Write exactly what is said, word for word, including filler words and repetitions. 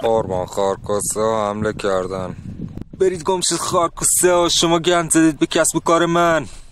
آرمان خارکاسته ها حمله کردن. برید گم شید خارکاسته ها، شما گند زدید به کسب و کار من.